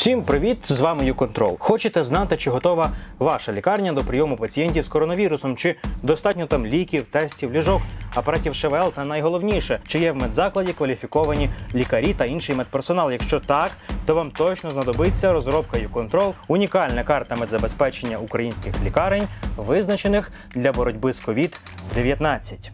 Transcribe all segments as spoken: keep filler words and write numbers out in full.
Всім привіт! З вами YouControl. Хочете знати, чи готова ваша лікарня до прийому пацієнтів з коронавірусом? Чи достатньо там ліків, тестів, ліжок, апаратів ШВЛ та найголовніше, чи є в медзакладі кваліфіковані лікарі та інший медперсонал? Якщо так, то вам точно знадобиться розробка YouControl – унікальна карта медзабезпечення українських лікарень, визначених для боротьби з ковід дев'ятнадцять.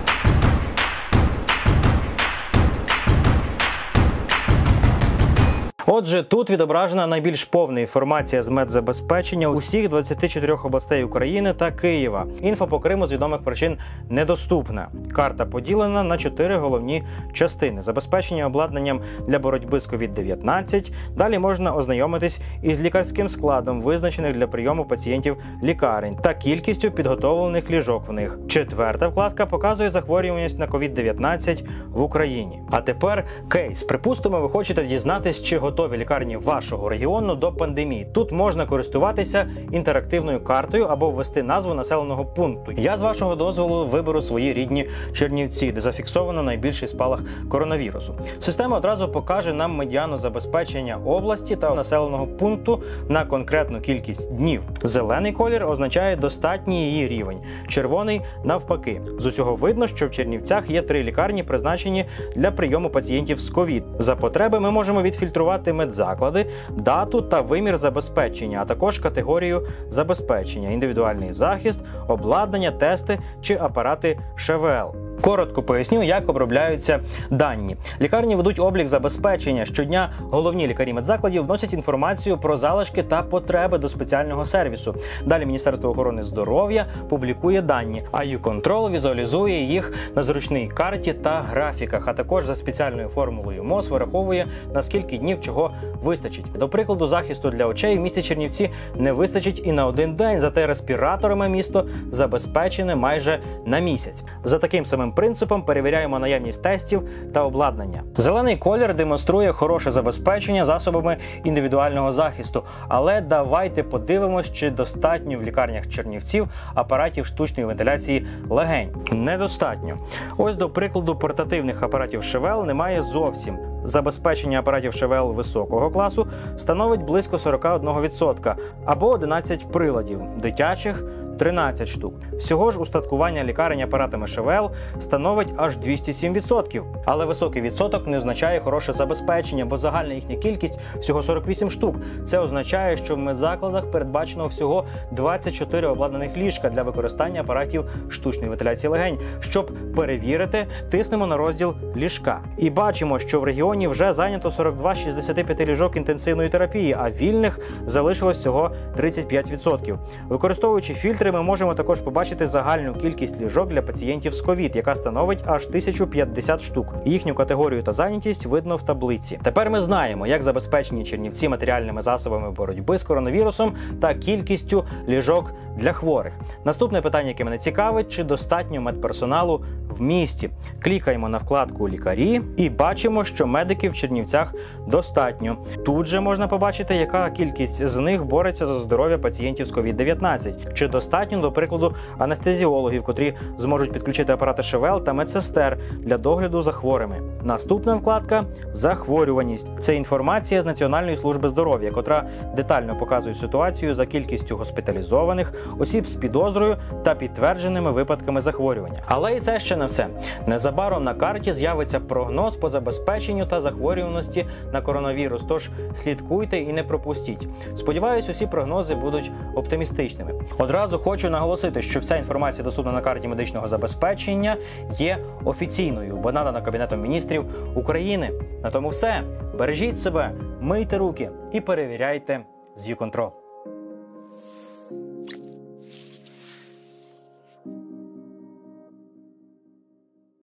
Отже, тут відображена найбільш повна інформація з медзабезпечення усіх двадцяти чотирьох областей України та Києва. Інфо по Криму з відомих причин недоступна. Карта поділена на чотири головні частини. Забезпечення обладнанням для боротьби з ковід дев'ятнадцять. Далі можна ознайомитись із лікарським складом, визначених для прийому пацієнтів лікарень, та кількістю підготовлених ліжок в них. Четверта вкладка показує захворюваність на ковід дев'ятнадцять в Україні. А тепер кейс. Припустимо, ви хочете дізнатись, чи готові готові лікарні вашого регіону до пандемії. Тут можна користуватися інтерактивною картою або ввести назву населеного пункту. Я з вашого дозволу виберу свої рідні Чернівці, де зафіксовано найбільший спалах коронавірусу. Система одразу покаже нам медіану забезпечення області та населеного пункту на конкретну кількість днів. Зелений колір означає достатній її рівень, червоний – навпаки. З усього видно, що в Чернівцях є три лікарні, призначені для прийому пацієнтів з ковід. За потреби ми можемо відфільтрувати медзаклади, дату та вимір забезпечення, а також категорію забезпечення, індивідуальний захист, обладнання, тести чи апарати ШВЛ. Коротко поясню, як обробляються дані. Лікарні ведуть облік забезпечення. Щодня головні лікарі медзакладів вносять інформацію про залишки та потреби до спеціального сервісу. Далі Міністерство охорони здоров'я публікує дані, а YouControl візуалізує їх на зручній карті та графіках, а також за спеціальною формулою МОЗ вираховує, на скільки днів чого вистачить. До прикладу, захисту для очей в місті Чернівці не вистачить і на один день, зате респіраторами місто забезпечене майже на місяць. За таким самим принципом перевіряємо наявність тестів та обладнання. Зелений колір демонструє хороше забезпечення засобами індивідуального захисту, але давайте подивимось, чи достатньо в лікарнях Чернівців апаратів штучної вентиляції легень. Недостатньо. Ось, до прикладу, портативних апаратів ШВЛ немає зовсім. Забезпечення апаратів ШВЛ високого класу становить близько сорок один відсоток, або одинадцять приладів, дитячих – тринадцять штук. Всього ж устаткування лікарень апаратами ШВЛ становить аж двісті сім відсотків. Але високий відсоток не означає хороше забезпечення, бо загальна їхня кількість всього сорок вісім штук. Це означає, що в медзакладах передбачено всього двадцять чотири обладнаних ліжка для використання апаратів штучної вентиляції легень. Щоб перевірити, тиснемо на розділ «Ліжка». І бачимо, що в регіоні вже зайнято сорок два з шістдесяти п'яти ліжок інтенсивної терапії, а вільних залишилось всього тридцять п'ять відсотків. Використовуючи фільтри, ми можемо також побачити загальну кількість ліжок для пацієнтів з ковід, яка становить аж тисячу п'ятдесят штук. Їхню категорію та зайнятість видно в таблиці. Тепер ми знаємо, як забезпечені Чернівці матеріальними засобами боротьби з коронавірусом та кількістю ліжок для хворих. Наступне питання, яке мене цікавить, чи достатньо медперсоналу в місті. Клікаємо на вкладку «Лікарі» і бачимо, що медиків в Чернівцях достатньо. Тут же можна побачити, яка кількість з них бореться за здоров'я пацієнтів з ковід дев'ятнадцять. Чи достатньо, до прикладу, анестезіологів, котрі зможуть підключити апарати ШВЛ та медсестер для догляду за хворими. Наступна вкладка – «Захворюваність». Це інформація з Національної служби здоров'я, котра детально показує ситуацію за кількістю госпіталізованих, осіб з підозрою та підтвердженими випадками захворювання. Але і це ще не все. Незабаром на карті з'явиться прогноз по забезпеченню та захворюваності на коронавірус, тож слідкуйте і не пропустіть. Сподіваюсь, усі прогнози будуть оптимістичними. Одразу хочу наголосити, що вся інформація, доступна на карті медичного забезпечення, є офіційною, бо надана Кабінетом міністрів України. На тому все. Бережіть себе, мийте руки і перевіряйте з YouControl.